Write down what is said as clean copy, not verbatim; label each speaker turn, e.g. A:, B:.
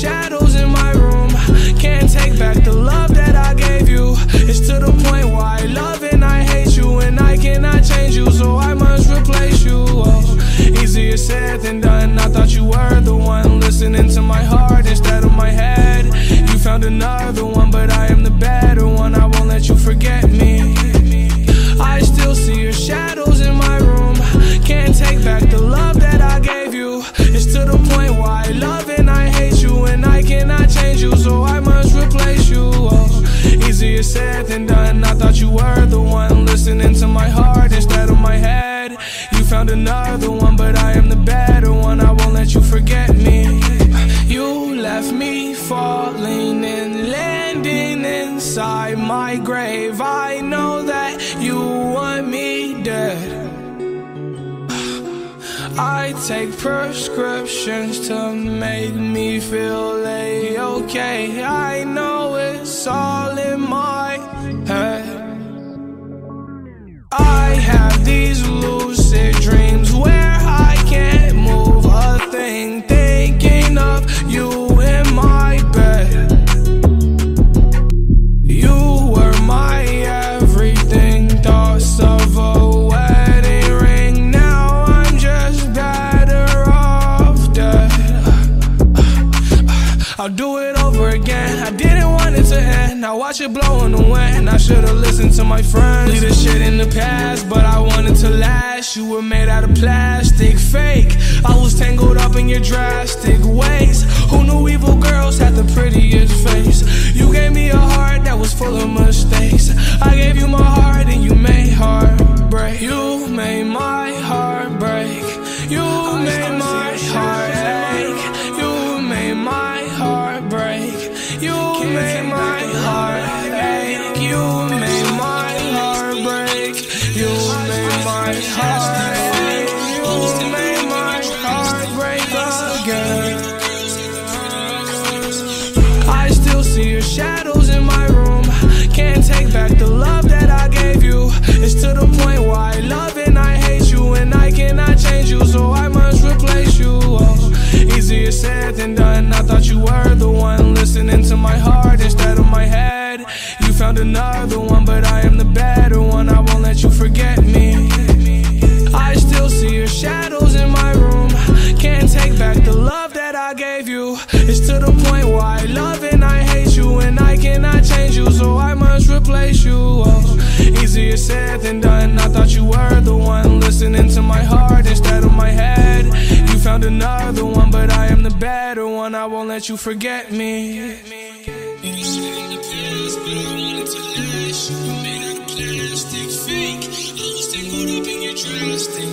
A: shadows in my room. Can't take back the love that I gave you. It's to the point where I love and I hate you, and I cannot change you, so I must replace you. Oh, easier said than done. I thought you were the one listening to my heart instead of my head. You found another one, but I am the better one. I won't let you forget me. I still see your shadows in my room. Can't take back the love that I gave you. It's to the point where I love and I hate you, and I cannot change you, so I must replace you. Oh, easier said than done. I thought you were the one listening to my heart instead of my head. You found another one, but I am the better one. I won't let you forget me. You left me falling and landing inside my grave. I know that you want me dead. I take prescriptions to make me feel A-okay. I know it's all in my head. I have these lucid dreams where I can't move a thing, thinking of you in my bed. You were my everything, thoughts of a wedding ring. Now I'm just better off dead. I'll do it over again. I didn't want it to end. Now watch it blow in the wind. I should've listened to my friends. Leave this shit in the past, but I wanted to last. You were made out of plastic, fake. I was tangled up in your drastic ways. Who knew evil girls had the prettiest face? You gave me a heart that was full of mistakes. I gave you my heart and you made heartbreak. You made my heart break. You made my heart ache. You made my heart break. You made my heart ache. You made my heart break. You made my heart ache. You made my heart break again. I still see your shadows in my room. Can't take back the love that I gave you. It's to the point where I love and I hate you, and I cannot change you, so I must replace you. Oh, easier said than done. I thought you were the one listening to my heart instead of my head. You found another one, but I am the better one. I won't let you forget me. I still see your shadows in my room. Can't take back the love that I gave you. It's to the point where I love and I hate you, and I cannot change you, so I must replace you. Oh, easier said than done. I thought you were the one listening to my heart instead of my head. You found another one, but I am the better one. I won't let you forget me. Plastic fake. I was tangled up in your drastic